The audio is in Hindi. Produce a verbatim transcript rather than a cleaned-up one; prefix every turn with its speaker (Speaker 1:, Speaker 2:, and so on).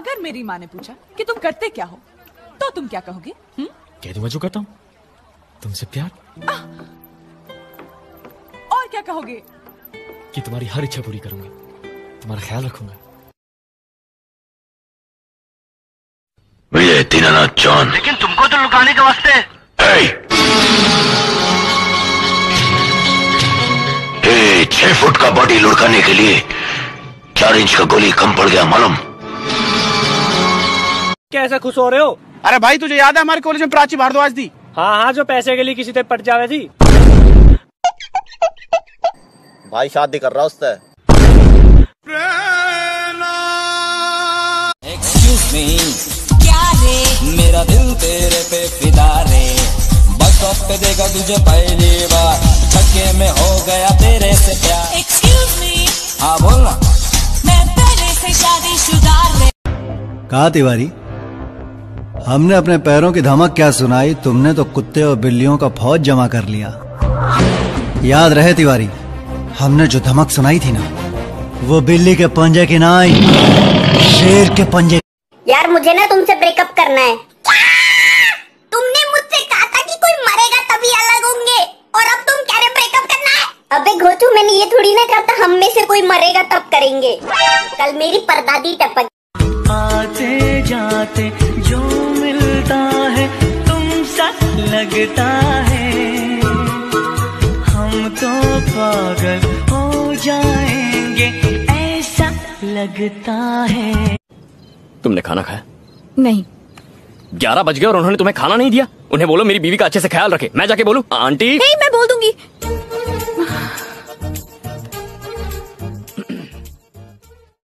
Speaker 1: अगर मेरी माँ ने पूछा कि तुम करते क्या हो तो तुम क्या कहोगे? हुँ?
Speaker 2: कह दूंगा जो करता हूँ, तुमसे प्यार।
Speaker 1: आ, और क्या कहोगे?
Speaker 2: कि तुम्हारी हर इच्छा पूरी करूंगा, तुम्हारा ख्याल रखूंगा।
Speaker 3: विजय दीनानाथ जॉन।
Speaker 4: लेकिन तुमको तो लुकाने के वास्ते।
Speaker 3: ये छह फुट का बॉडी लुढ़काने के लिए चार इंच का गोली कम पड़ गया मालूम।
Speaker 5: क्या ऐसा खुश हो रहे हो?
Speaker 6: अरे भाई तुझे याद है हमारे कॉलेज में प्राची भारद्वाज थी?
Speaker 5: हाँ हाँ, जो पैसे के लिए किसी से पट जावे थी।
Speaker 7: भाई शादी कर रहा उससे।
Speaker 8: Excuse me, क्या रे? मेरा दिल तेरे पे फिदा रे। बस स्टॉप पे देखा तुझे पहली बार, छक्के में हो गया तेरे से प्यार। Excuse me, हाँ बोलना। मैं पहले से शादीशुदा रे।
Speaker 9: कहा तिवारी, हमने अपने पैरों की धमक क्या सुनाई, तुमने तो कुत्ते और बिल्लियों का फौज जमा कर लिया। याद रहे तिवारी, हमने जो धमक सुनाई थी ना, वो बिल्ली के पंजे की ना आई, शेर के पंजे।
Speaker 10: यार मुझे ना तुमसे ब्रेकअप करना है। तुमने मुझसे कहा था कि कोई मरेगा तभी अलग होंगे, और अब तुम कह रहे ब्रेकअप करना है। अबे घोचू, मैंने ये थोड़ी ना कहा था हम में से कोई मरेगा तब करेंगे। कल मेरी परदादी टपक।
Speaker 11: आते जाते जो मिलता है तुमसा लगता है, हम तो पागल हो जाएंगे ऐसा लगता है।
Speaker 2: तुमने खाना खाया?
Speaker 12: नहीं।
Speaker 2: ग्यारह बज गए और उन्होंने तुम्हें खाना नहीं दिया? उन्हें बोलो मेरी बीवी का अच्छे से ख्याल रखे। मैं जाके बोलूं? आंटी।
Speaker 12: नहीं, मैं बोल दूंगी।